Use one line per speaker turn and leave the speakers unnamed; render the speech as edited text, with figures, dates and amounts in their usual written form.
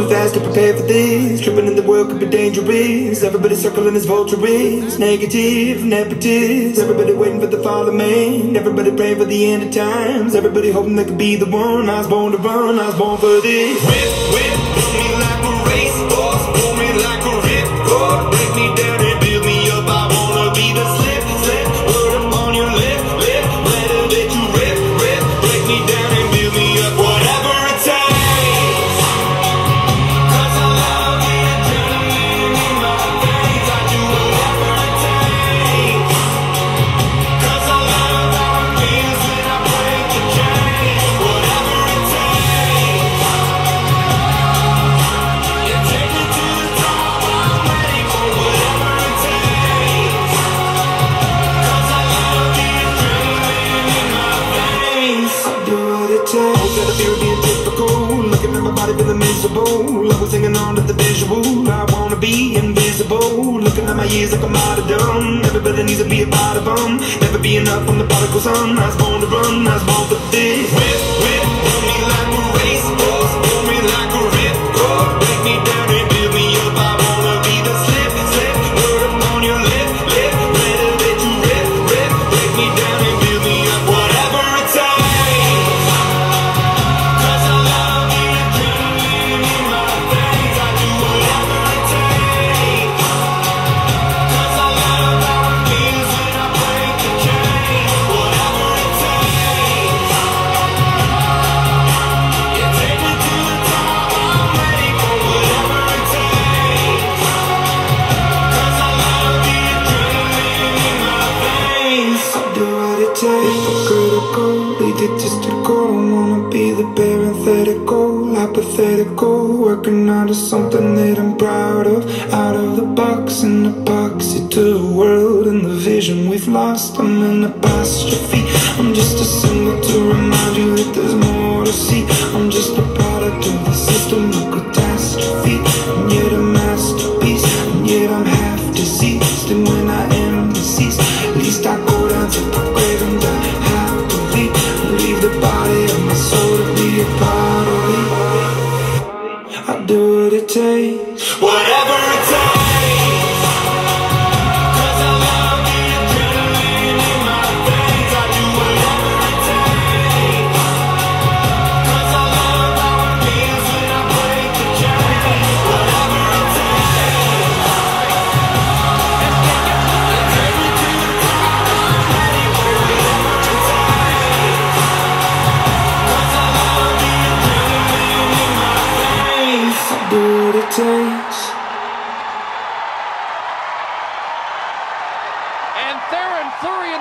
too fast to prepare for this. Tripping in the world could be dangerous. Everybody circling as vultures. Negative, nepotist. Everybody waiting for the fall of man. Everybody praying for the end of times. Everybody hoping they could be the one. I was born to run, I was born for this. Whip, whip, pull me like a racehorse. Pull me like a ripcord. Break me down and build me up. I wanna be the slip, slip. Word up on your lip, lip. Let it let you rip, rip. Break me down and build me up. Whatever it takes. Cause I love the adrenaline in my veins. I do whatever it takes. Cause I love how it feels when I break the chains. Whatever it takes. You take me to the top. I'm ready for whatever it takes. Cause I love the adrenaline in my veins. I do what it takes. That I feel being difficult. Looking at my body feeling miserable. I was hanging on to the visual. I wanna be invisible. Looking at my years like I'm out of dumb. Everybody needs to be a part of them. Never be enough from the prodigal son. I was born to run, I was born for this. Whip, whip, pull me like a racehorse. Pull me like a ripcord. Break me down and build me up. I wanna be the slip, slip. Word up on your lip, lip. Let it let you rip, rip. Break me down and build me up. Whatever it takes. Cause I love the adrenaline in my veins. I do whatever it takes. Cause I love how it feels when I break the chains. Whatever it takes. You take me to the top. I'm ready for whatever it takes. Cause I love the adrenaline in my veins. I do what it takes. Hypocritical, egotistical. I wanna be the parenthetical, hypothetical. Working out of something that I'm proud of. Out of the box, an epoxy to the world and the vision we've lost. I'm an apostrophe. I'm just a symbol to remind you that there's more to see. I'm just a product of the system of catastrophe. And yet a masterpiece. And yet I'm half deceased. And when I am deceased, at least I go down to the grave and die happily. Leave the body of my soul to be a part of me. I do what it takes. Whatever it takes. Cause I love the adrenaline in my veins. I do whatever it takes. Cause I love how it feels when I break the chains. Whatever it takes. You take me to the top. I'm ready for whatever it takes. Cause I love the adrenaline in my veins. I do what it takes.
And Theron Fleury in